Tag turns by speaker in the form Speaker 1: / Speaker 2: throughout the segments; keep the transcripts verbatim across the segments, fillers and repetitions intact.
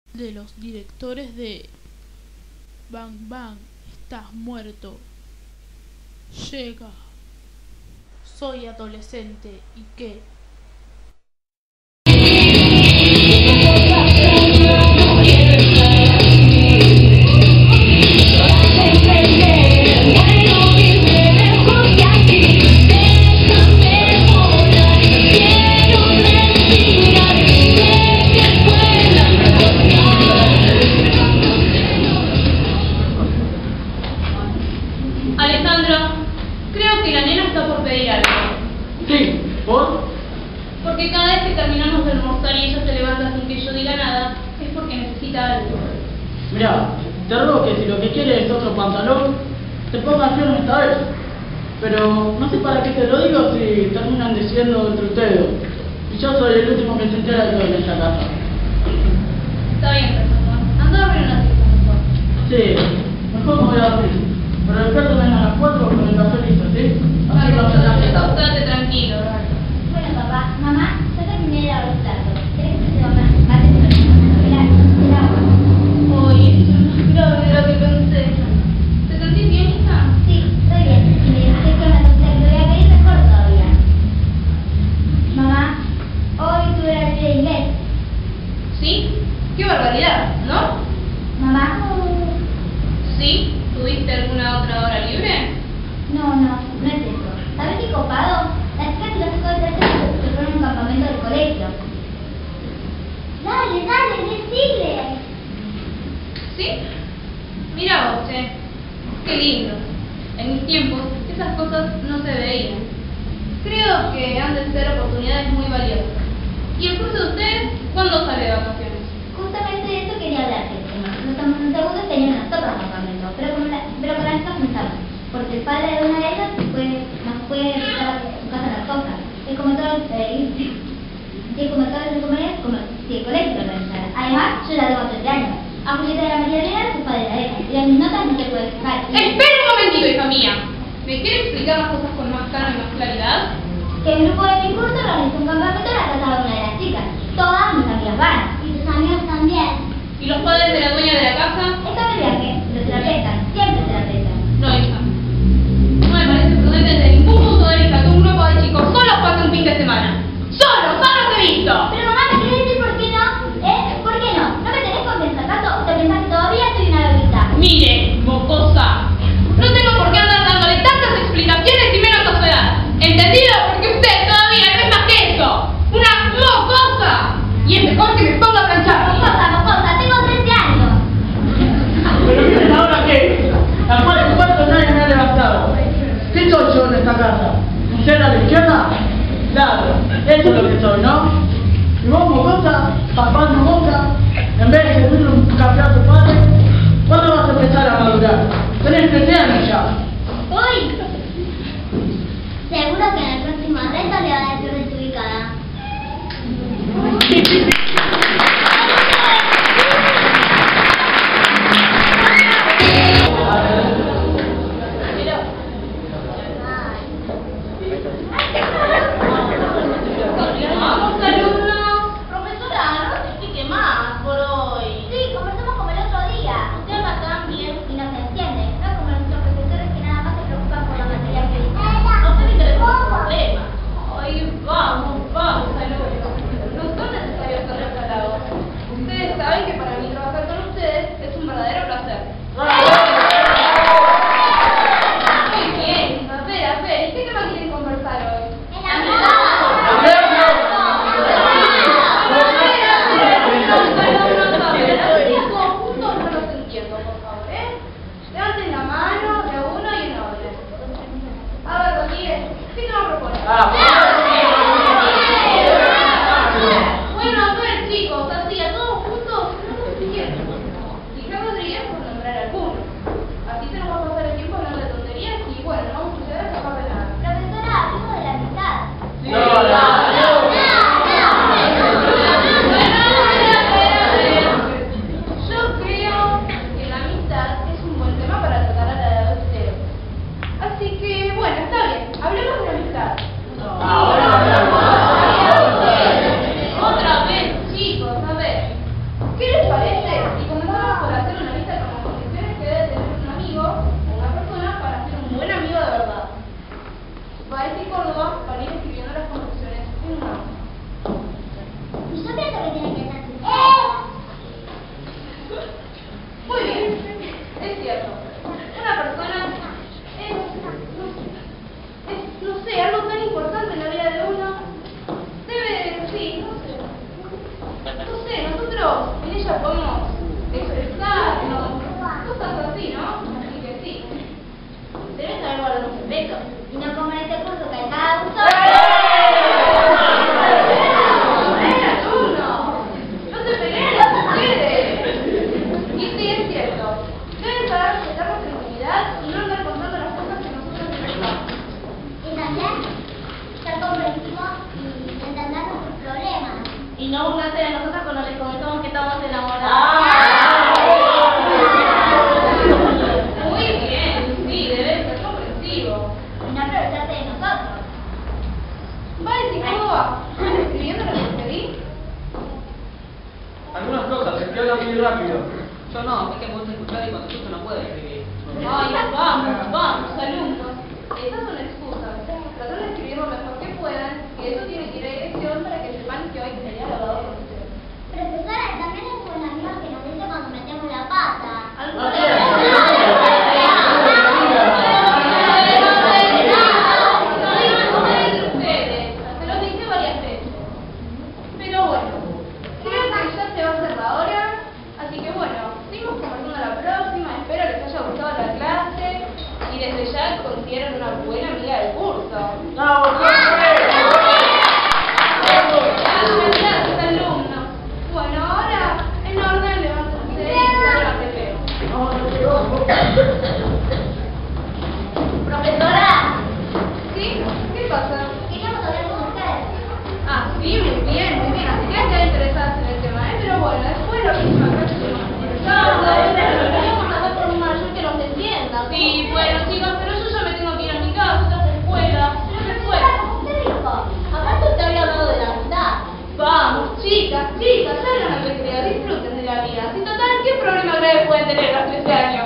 Speaker 1: de los directores de Bang Bang, estás muerto. Llega. Soy adolescente y qué.
Speaker 2: Alejandro, creo que la nena está por pedir algo.
Speaker 3: Sí, ¿por?
Speaker 2: Porque cada vez que terminamos de almorzar y ella se levanta sin que yo diga nada, es porque necesita algo.
Speaker 3: Mira, te ruego que si lo que quieres es otro pantalón, te pongas firme esta vez. Pero no sé para qué te lo digo si terminan diciendo entre ustedes. Y yo soy el último que se entera de todo en esta casa.
Speaker 2: Está bien, Fernando. Anda a abrir una cita mejor.
Speaker 3: Sí, mejor me voy a dormir. Pero después ven a las cuatro con el café listo, ¿sí? Así vamos a la fiesta.
Speaker 2: Estate tranquilo, Roberto.
Speaker 4: Bueno, papá, mamá, yo terminé de lavar los platos. ¿Querés que te mate por el agua?
Speaker 2: Uy, esto es más grave de lo que pensé. ¿Te sentís bien, hija?
Speaker 4: Sí, estoy bien. Si me dejé con la tontería que voy a pedir, mejor todavía. Mamá, hoy tuve la clase de inglés.
Speaker 2: ¿Sí? ¡Qué barbaridad! ¿No?
Speaker 4: Mamá,
Speaker 2: ¿Sí? ¿Tuviste alguna otra hora libre?
Speaker 4: no, no, no es eso. ¿Sabes qué copado? Las chicas y los chicos de clase se fueron a un campamento del colegio. Dale, dale, decile.
Speaker 2: ¿Sí? Mira vos, che. Qué lindo. En mis tiempos, esas cosas no se veían. Creo que han de ser oportunidades muy valiosas. ¿Y el curso de ustedes cuándo sale de vacaciones?
Speaker 4: Justamente de eso quería hablarte. Los segundos tenían otro campamento, pero con, la, pero con las chicas no estaban. Porque el padre de una de ellas fue, nos fue a visitar a su casa en las cosas. Es como todo, eh, y es como todos los compañeros, como si el colegio lo organizara. Además, yo ya tengo trece años. A Julieta de la María Elena, sus padres la dejan. Y a mis notas no se puede fijar.
Speaker 2: ¡Espera un momentito, hija mía! ¿Me quiere explicar las cosas con más calma y más claridad?
Speaker 4: Que el grupo de mi curso organizó un campamento en la casa de una de las chicas. Todas mis amigas van. Y tus amigos también.
Speaker 2: ¿Y los padres de la dueña de la casa?
Speaker 4: Está de viaje, pero se la prestan. Siempre se la prestan.
Speaker 2: No, hija. No me parece prudente desde ningún punto de vista que un grupo de chicos solo pase un fin de semana. ¡Solo! ¡Solo te he visto!
Speaker 4: Pero mamá, ¿me querés decir por qué no? ¿Eh? ¿Por qué no? ¿No me tenés confianza acaso? ¿O te pensás que todavía soy una bebita?
Speaker 2: Mire, mocosa. No tengo por qué andar dándole tantas explicaciones y menos a su edad. ¿Entendido? Porque usted todavía no es más que eso. ¡Una mocosa! Y es mejor que me ponga a planchar.
Speaker 4: Mocosa, mocosa, tengo trece años.
Speaker 2: leer y comenzamos por hacer una lista con las condiciones que debe tener un amigo o una persona para ser un buen amigo de verdad. Baez y Córdoba van a ir escribiendo las conclusiones en una hoja.
Speaker 4: Y yo pienso que tiene que ser sincero.
Speaker 2: Muy bien, es cierto. Una persona es, es, no sé, algo tan importante en la vida de uno. Debe, sí, no sé. No sé, nosotros en ella podemos expresarnos, cosas así, ¿no? Así que sí. Debes saber guardar un secreto.
Speaker 4: Y no como en este curso que hay cada uno.
Speaker 2: No te peleen las mujeres. Y sí, es cierto. Deben saber respetar nuestra intimidad y no andar contando las cosas que nosotros necesitamos.
Speaker 4: Y también ser comprensivo y entender nuestros problemas.
Speaker 2: Y no burlarse de nosotros cuando les comentamos que estamos enamorados. Muy bien, sí, debes ser comprensivo.
Speaker 4: Y no aprovecharse de nosotros.
Speaker 2: Vale, ¿y cómo va? ¿Están escribiendo lo que te pedí?
Speaker 5: Algunas cosas, se hablan muy rápido. Yo no, a mí que me gusta escuchar y cuando escucho no puedo escribir.
Speaker 2: Ay, vamos, vamos, alumnos. Estas son excusas. Tratan de escribir lo mejor que puedan y eso tiene que ir a dirección para que sepan que hoy sería grabado con ustedes.
Speaker 4: Profesora, también es un amigo que nos dice cuando metemos la pata.
Speaker 2: ¿Alguna
Speaker 3: Así
Speaker 2: vez?
Speaker 3: es.
Speaker 2: Se lo dije varias veces. Pero bueno, creo que ya se va a hacer la hora. Así que bueno, seguimos conversando la próxima. Espero les haya gustado la clase. Y desde ya consideren una buena amiga del curso.
Speaker 3: ¡Bravo, profe!
Speaker 2: Gracias, alumnos. Bueno, ahora en orden levántense y salgan al recreo.
Speaker 4: Profesora,
Speaker 2: ¿Sí? ¿Qué pasa?
Speaker 4: queríamos hablar con usted.
Speaker 2: Ah, sí, muy bien, muy bien. Así que están interesadas en el tema, ¿eh? Pero bueno, después la próxima clase se nos interesamos. Vamos a hablar con un mayor que nos entienda. Sí, bueno, chicos, pero yo ya me tengo que ir a mi casa, a la escuela. No se puede.
Speaker 4: Como usted dijo, aparte usted había hablado de la mitad.
Speaker 2: Vamos, chicas, chicas, salgan al recreo, disfruten de la vida. Si total, ¿qué problema grave pueden tener a los trece años?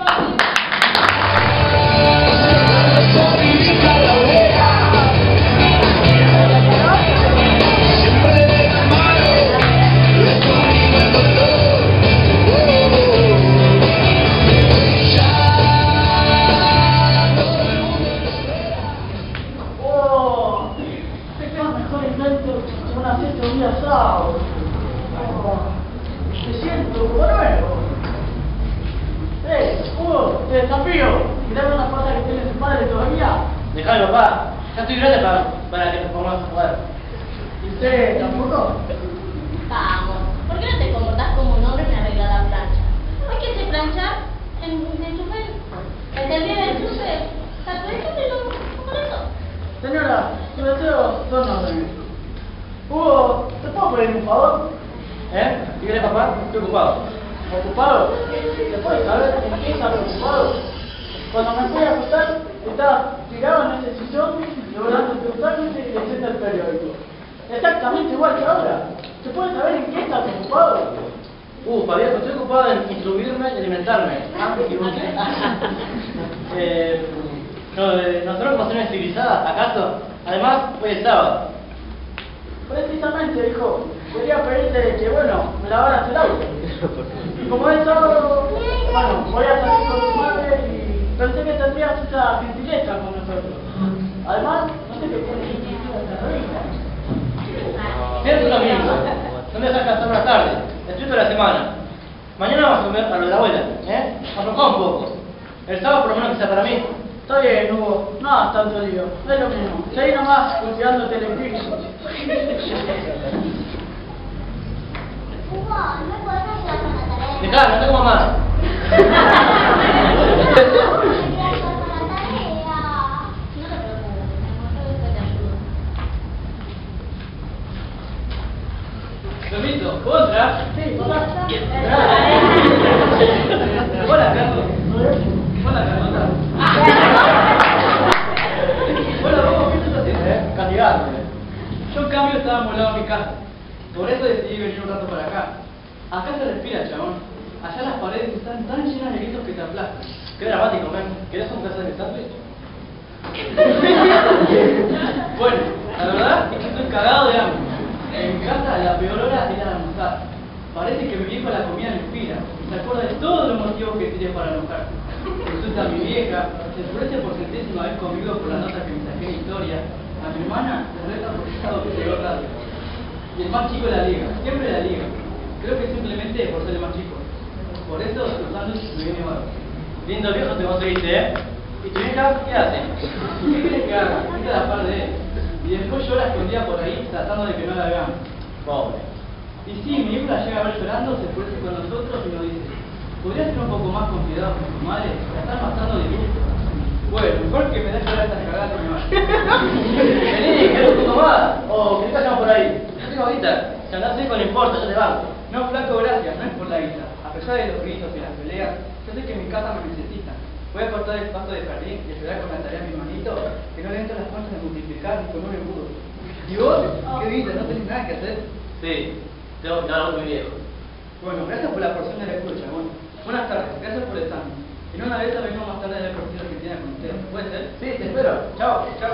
Speaker 3: ¡Oh! ¡Qué mejor invento que una fiesta un día sábado! Oh, me siento como nuevo. ¡Eh, Hugo! ¡Te desafío! ¿Mirá una falta que tiene su padre todavía?
Speaker 5: Dejame, papá. Ya estoy grande para, para que nos pongamos a jugar.
Speaker 3: ¿Y usted tampoco?
Speaker 2: Vamos, ¿por qué no te comportás como un hombre en arreglada plancha? Hay que se planchar en el chufe, el del día del chufe, sacudiéndole con eso.
Speaker 3: Señora, su deseo son órdenes. Hugo, ¿te puedo pedir un favor?
Speaker 5: ¿Eh? ¿Qué querés, papá? Estoy ocupado.
Speaker 3: ¿Ocupado? ¿Se puede saber en qué estás ocupado? Cuando me fui a acostar, estaba tirado en ese sillón, logrando totalmente y leyendo el periódico. Exactamente igual que ahora. ¿Se puede saber en qué estás ocupado?
Speaker 5: Uh, Fabián, estoy ocupado en instruirme y alimentarme. Ah, me equivoqué. eh, no, eh, ¿Nosotros como naciones civilizadas, acaso? Además, hoy es sábado.
Speaker 3: Precisamente, hijo. Quería pedirte que, bueno, me lavaras el auto. Y como es sábado, bueno, voy a salir con tu madre y pensé que tendrías esa gentileza con nosotros. Además, no sé qué tiene sentido esta revista.
Speaker 5: Siempre lo mismo. No me sacas hasta una tarde. Estoy toda la semana. Mañana vamos a comer a lo de la abuela, ¿eh? Aflojá un poco. El sábado por lo menos que sea para mí.
Speaker 3: Está bien, Hugo. No hagas tanto lío. Es lo mismo. Seguí nomás cultivándote el espíritu.
Speaker 4: Hugo, ¿no me podés ayudar con la tarea?
Speaker 5: Dejá, no tengo mamá. Permiso, ¿puedo entrar?
Speaker 3: Sí, hola.
Speaker 5: Hola, Carlos. Hola, Carlota. Hola, vos, ¿qué estás haciendo?
Speaker 3: ¿Eh? Castigarte.
Speaker 5: Yo en cambio estaba molado en mi casa. Por eso decidí venir un rato para acá. Acá se respira, chabón. Allá las paredes están tan llenas de gritos que te aplastan. Qué dramático, men. ¿Querés un placer de sándwich? Bueno, la verdad es que estoy cagado de hambre. En mi casa la peor hora era de almorzar. Parece que mi viejo la comida me inspira. Se acuerda de todos los motivos que tiré para enojar. Resulta mi vieja, se enfurece por centésima vez conmigo por la nota que me saqué en historia. A mi hermana se reta por el estado que llegó tarde. Y el más chico la liga, siempre la liga. Creo que simplemente por ser el más chico. Por eso los sándwiches me vienen mal. Lindo viejo te conseguiste, ¿eh? ¿Y tu vieja qué hace? ¿Qué quieres que haga? Quita la par de él. Y después yo la escondía por ahí tratando de que no la vean. Pobre. Y sí, mi hijo la llega a ver llorando, se enfurece con nosotros y nos dice: ¿podrías ser un poco más confiado con tu madre? La están matando de gusto. Bueno, mejor que me dejes ver estas cagadas que me vaya. Vení, ¿querés un poco más? O que te vayan por ahí. No tengo guita. Si andás seco no importa, yo te banco. No, flaco, gracias, no es por la guita. A pesar de los gritos y las peleas, yo sé que en mi casa me necesitan. Voy a cortar el pasto de jardín y ayudar con la tarea a mi hermanito, que no le entran las fuerzas de multiplicar ni con un embudo. ¿Y vos? ¿Qué viste? ¿No tenés nada que hacer? Sí, tengo que hablar con mi viejo. Bueno, gracias por la porción de la escucha, bueno. Buenas tardes, gracias por el examen. En una vez venimos más tarde de ver partido que tiene con ustedes. ¿Puede ser? Sí, te espero. Chao, chao.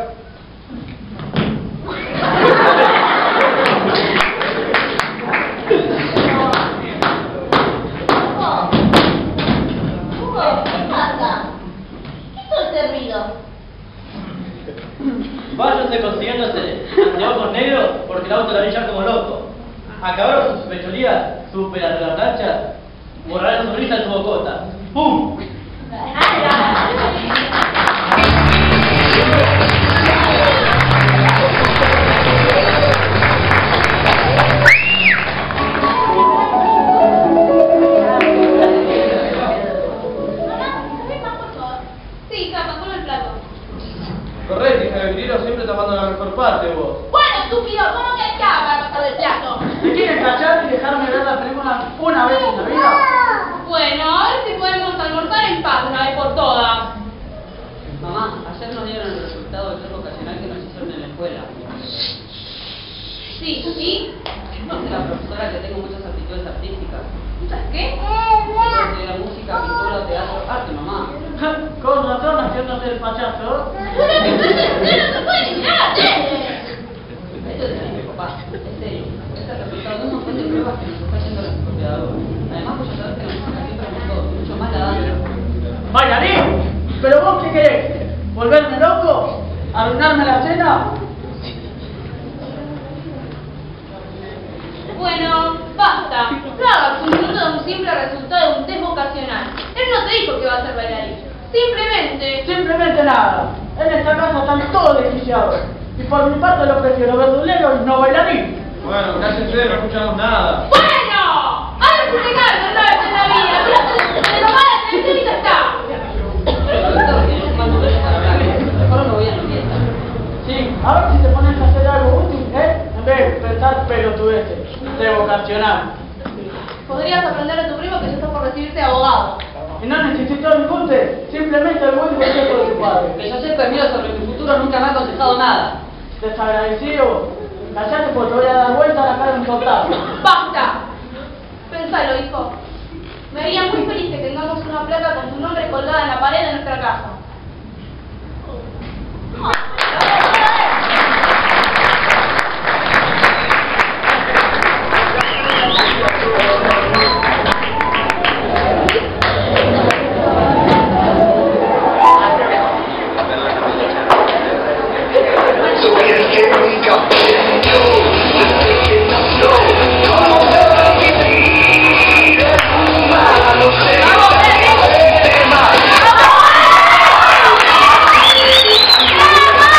Speaker 5: Váyanse consiguiéndose anteojos negros porque el auto la brilla como loco. Acabaron sus pecholidas, sus pelarrachas, borrar la sonrisa de su bocota. ¡Pum!
Speaker 6: Correcto, hija de Virilo, siempre tapando la mejor parte, vos.
Speaker 2: Bueno, estúpido, ¿cómo que acá para pasar del plato?
Speaker 3: ¿Me quieren cachar y dejarme ver la película una vez en la vida?
Speaker 2: Bueno, a ver si podemos almorzar en paz una vez por todas.
Speaker 7: Mamá, ayer nos dieron el resultado del test vocacional que nos hicieron en la escuela.
Speaker 2: Sí, ¿sí?
Speaker 7: Dice la profesora que tengo muchas aptitudes artísticas.
Speaker 2: ¿Muchas qué?
Speaker 7: De la música, pintura, teatro, arte, mamá.
Speaker 3: Con razón haciéndote el payaso.
Speaker 2: ¡Pero no se puede ni nada!
Speaker 7: Esto es serio, papá, es serio. Es el resultado de un montón de pruebas que nos está haciendo la psicopedagoga. Además, pues ya sabes que la música siempre me gustó, mucho más la danza.
Speaker 3: ¡Bailarín! ¿Pero vos qué querés? ¿Volverme loco? ¿Arruinarme la cena?
Speaker 2: Bueno, basta. No hagas un minuto de un simple resultado de un test vocacional. Él no te dijo que va a ser bailarín. Simplemente...
Speaker 3: Simplemente nada. En esta casa están todos desquiciados. Y por mi parte lo prefiero verdulero y no bailarín.
Speaker 6: Bueno, cállense, no escuchamos nada.
Speaker 2: ¡Bueno! A ver si te calmas una vez en la vida. Pero te lo vas a tener y ya está.
Speaker 7: Profesor, que no mando veces para hablar. Mejor no voy a la fiesta.
Speaker 3: Sí, a ver si te pones a hacer algo útil, ¿eh? En vez de pensar pelotudeces de vocacional.
Speaker 2: Podrías aprender a tu primo que ya está por recibirse de abogado.
Speaker 3: Y no necesito ningún test, simplemente el buen consejo de tu padre.
Speaker 7: Que yo sepa el mío sobre mi futuro nunca me ha aconsejado nada.
Speaker 3: Desagradecido, callate porque te voy a dar vuelta a la cara en total.
Speaker 2: ¡Basta! Pensalo, hijo. Me haría muy feliz que tengamos una placa con tu nombre colgada en la pared de nuestra casa.
Speaker 8: ¡Vamos!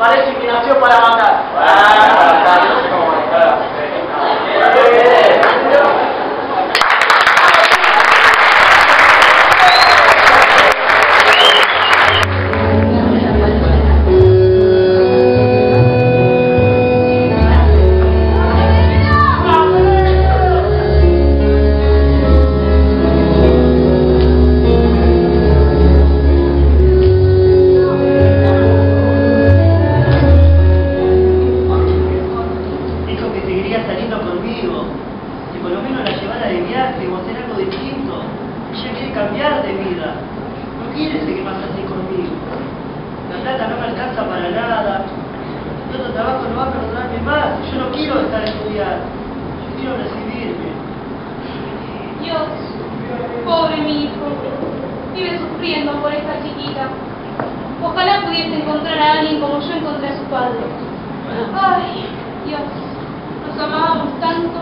Speaker 3: parece que nació para matar.
Speaker 6: Ah, para matar, no sé cómo manejar a la
Speaker 8: cambiar de vida. No quiere seguir más así conmigo. La plata no me alcanza para nada. El otro trabajo no va a perdonarme más. Yo no quiero estar estudiando. Yo quiero recibirme.
Speaker 2: Dios, pobre mi hijo, vive sufriendo por esta chiquita. Ojalá pudiese encontrar a alguien como yo encontré a su padre. Ay, Dios, nos amábamos tanto.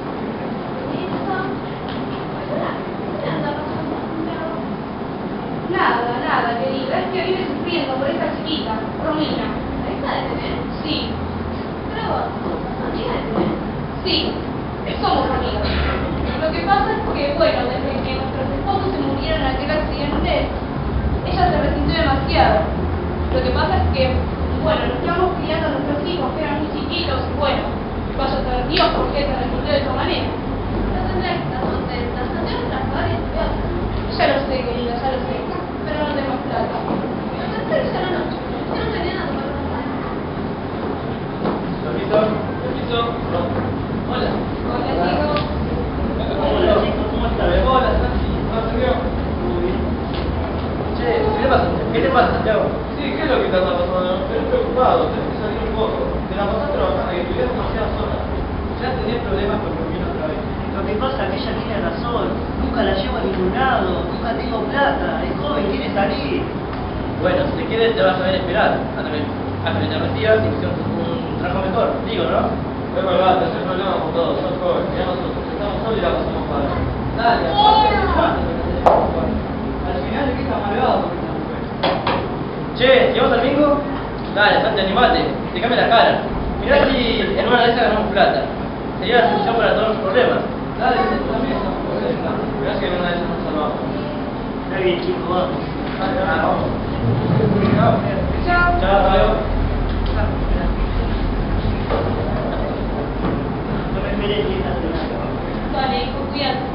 Speaker 2: Nada, nada, querida, es que vive sufriendo por esta chiquita, Romina. ¿Esta de tener? Sí. ¿Pero vos? ¿Amiga de tener? Sí, somos amigas. Lo que pasa es que, bueno, desde que nuestros esposos se murieron en aquel accidente, ella se resintió demasiado. Lo que pasa es que, bueno, nos quedamos criando a nuestros hijos, que eran muy chiquitos, y bueno, vaya a saber Dios por qué se resintió de esa manera. No tendrá que estar contenta, no tengo otras padres. Ya lo sé, querida, ya lo sé, pero no tengo plata. Pero ya la noche, yo no tenía nada para tomar.
Speaker 6: Permiso, permiso. Hola.
Speaker 2: Hola, chicos.
Speaker 8: Hola chicos, ¿cómo están?
Speaker 6: Hola, Santi. ¿Cómo se vio?
Speaker 8: Muy bien.
Speaker 6: Che, ¿qué te pasa? ¿Qué te pasa, Santiago? Sí, ¿qué es lo que te está pasando? Estoy preocupado, tenés que salir un poco. Te la pasás trabajando y estudias demasiadas horas. Ya tenés problemas con Romina otra vez.
Speaker 8: Lo que pasa es que ella tiene razón. Nunca la llevo a ningún lado. Nunca tengo plata. Es joven, quiere salir.
Speaker 6: Bueno, si te quedes te vas a ver esperar. Hasta que, hasta que te recibas y busques un trabajo mejor. Digo, ¿no? Es verdad, te haces problemas con todos. Sos joven. Ya nosotros estamos solos y la pasamos mal. Dale, aparte, al final de que está malvado con esta mujer. Che, ¿y vamos al bingo? Dale, Santi, animate. Te cambia la cara. Mirá si en una de esas ganamos plata. Sería la solución para todos los problemas. Dale, tú también estamos problemas. Mirá si en una de esas nos salvamos.
Speaker 8: Está bien chicos, vamos.
Speaker 6: Dale, dale, vamos. Chao. Chao, adiós.
Speaker 8: No me esperes ni esta semana.
Speaker 2: Dale, hijo, cuídate.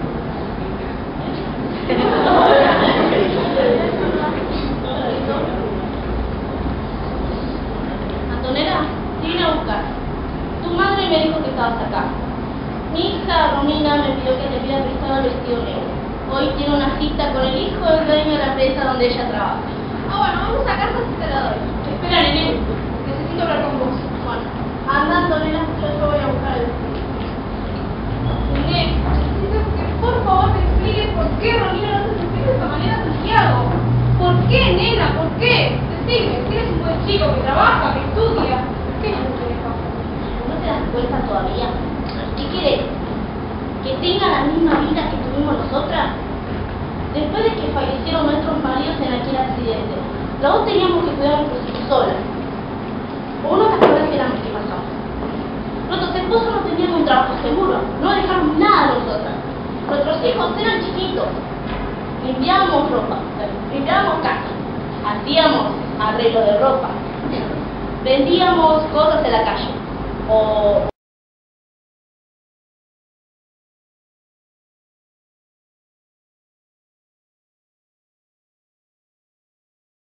Speaker 2: Antonella, te vine a buscar. Tu madre me dijo que estabas acá. Mi hija Romina me pidió que te pida prestado el vestido negro. Hoy tiene una cita con el hijo del dueño de la empresa donde ella trabaja. Ah, bueno, vamos a casa si te la doy. Espera, nene. Necesito hablar con vos. Bueno, anda, Antonella, yo te voy a buscar el vestido. Nene, necesito que por favor me expliques por qué Romina no se sentía de esta manera a Santiago. ¿Por qué, nena? ¿Por qué? Decime, que eres un buen chico que trabaja, que estudia. ¿Qué es lo que le pasa?
Speaker 4: ¿No te das cuenta todavía? ¿Qué quieres? ¿Que tenga la misma vida que tuvimos nosotras? Después de que fallecieron nuestros maridos en aquel accidente, las dos teníamos que cuidar a nuestros hijos solas. ¿O no te acuerdas que éramos que pasamos? Nuestros esposos no tenían un trabajo seguro, no dejaron nada a nosotras. Nuestros hijos eran chiquitos. Limpiábamos ropa, limpiábamos casa, hacíamos arreglo de ropa, vendíamos cosas en la calle, o